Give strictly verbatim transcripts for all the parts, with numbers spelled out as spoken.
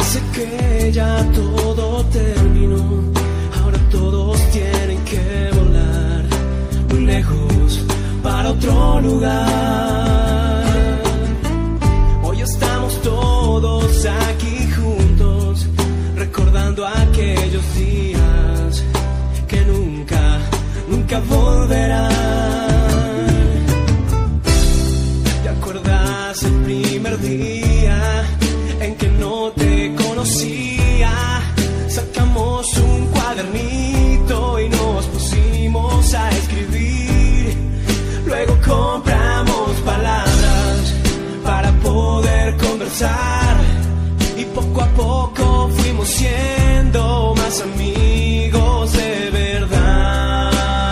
Sé que ya todo terminó, ahora todos tienen que volar muy lejos para otro lugar. Hoy estamos todos aquí juntos, recordando aquellos días que nunca, nunca volverán. ¿Te acuerdas el primer día en que no te conocía? Sacamos un cuadernito y nos pusimos a escribir. Luego compramos palabras para poder conversar, y poco a poco fuimos siendo más amigos de verdad.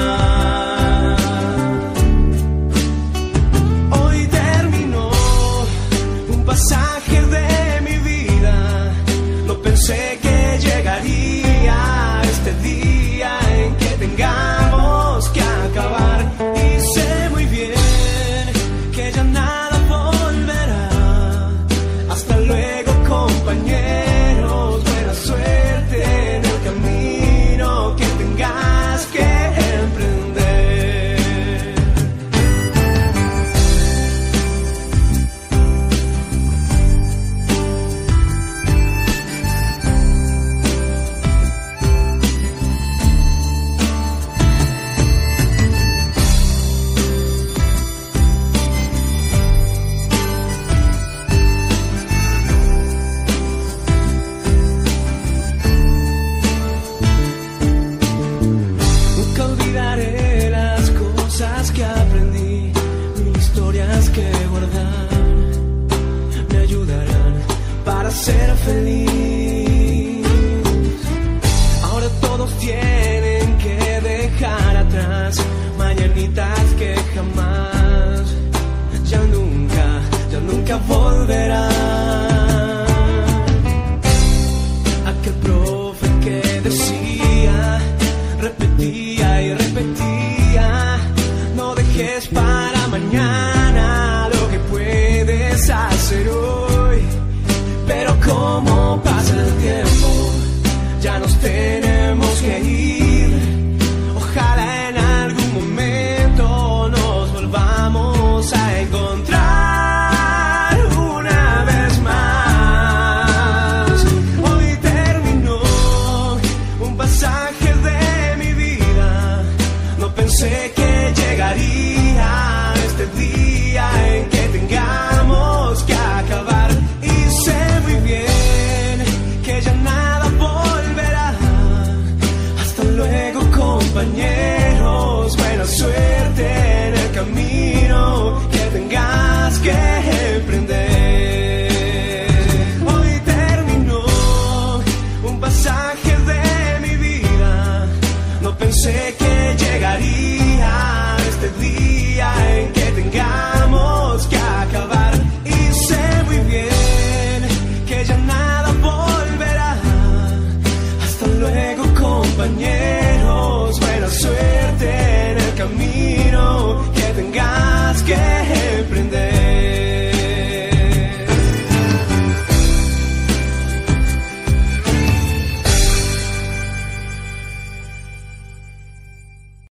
Hoy terminó un pasaje de mi vida. No pensé que llegaría este día en que tengamos que acabar, y sé muy bien que ya nada volverá. Hasta luego, compañeros, buena suerte en el camino que tengas que emprender. Nunca olvidaré las cosas que aprendí, mil historias que guardar me ayudarán para ser feliz. Ahora todos tienen que dejar atrás mañanitas que jamás, ya nunca, ya nunca volverán. Aquel profe que decía, repetía y repetía, no dejes para mañana lo que puedes hacer hoy. Pero como pasa el tiempo, ya nos tenemos que ir. Ojalá en algún momento nos volvamos a encontrar una vez más. Hoy terminó un pasaje de mi vida. No pensé que llegaría este día en que tengamos que acabar, y sé muy bien que ya nada volverá. Hasta luego, compañeros, buena suerte en el camino que tengas que emprender. Hoy terminó un pasaje de mi vida. No pensé que llegaría este día en que tengamos que acabar, y sé muy bien que ya nada volverá. Hasta luego, compañeros, buena suerte en el camino que tengas